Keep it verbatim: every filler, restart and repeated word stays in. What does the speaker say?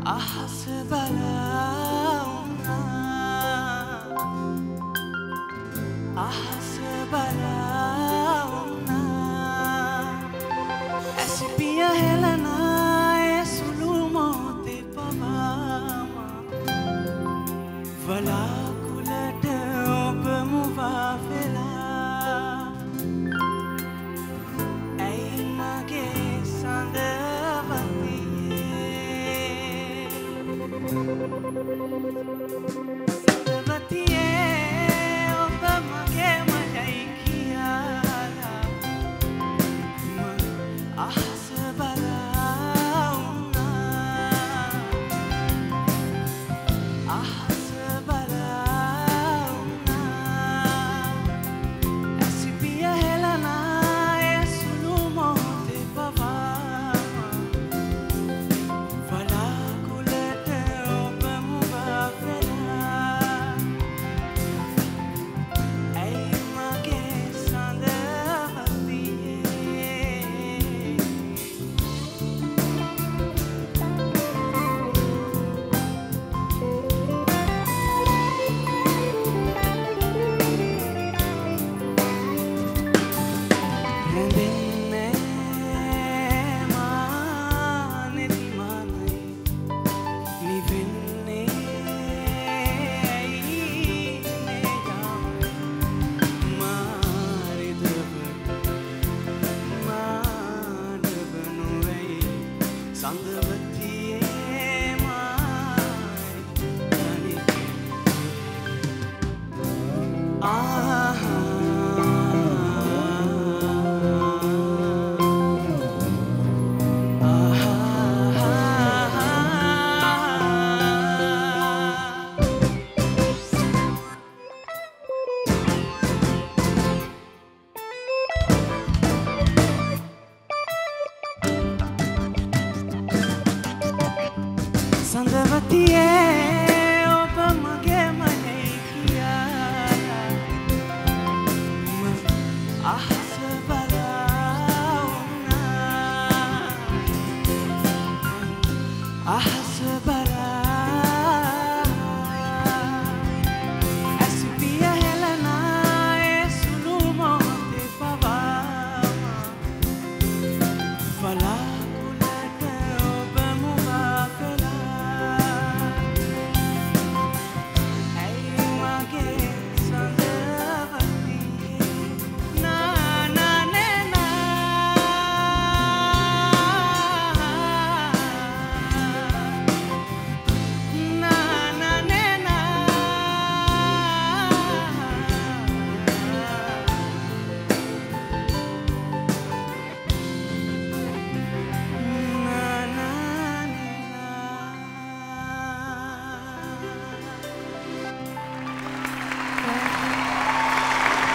අහස බලා වුණා අහස බලා වුණා ඇසිපිය හෙලනා ඒ සුළු මොහොතේ පවාම වලාකුළට ඔබ මුවා වෙලා ඇයි මගේ සඳවතියේ සඳවතියේ ඔබ මගේ මලයි කියලා මං අහස බලා වුණා අහස බලා වුණා ඇසිපිය හෙලනා ඒ සුළු මොහොතේ පවාම වලාකුළට ඔබ මුවා වෙලා ඇයි මගේ සඳවතියේ රැඳෙන්නේ මා නෙතිමානයි නිවෙන්නේ ඇයි මේ යාමයි මාරිදව මානව නොවෙයි සඳවතියේ මායි තනිකේ ආහා සඳවතියේ ඔබ මගේ මනේ කියලා මං අහස බලා වුණා අහස බලා